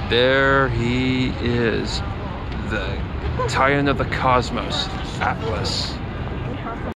There he is, the Titan of the Cosmos, Atlas.